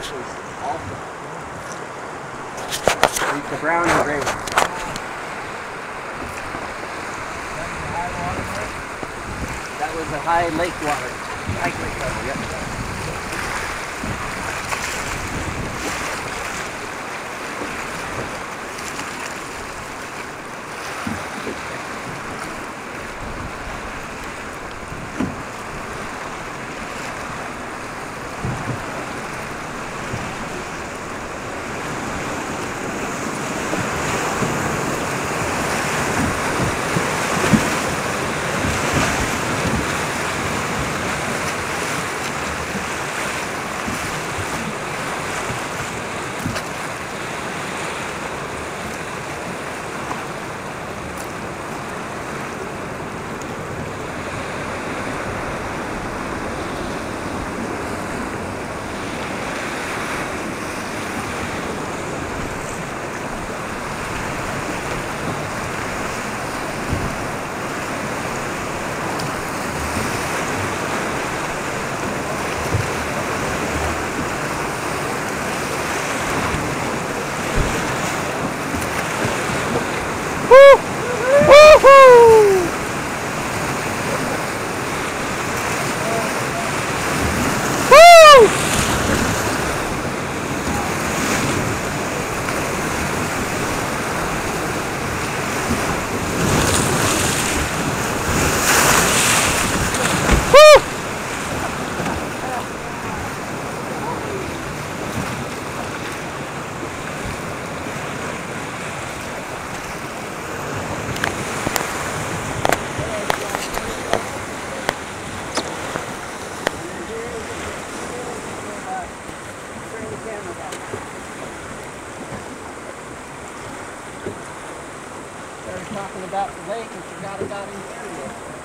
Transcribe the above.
was awesome. The brown and gray ones. That was the high lake water. High lake level, yep. Talking about the lake and forgot about interior.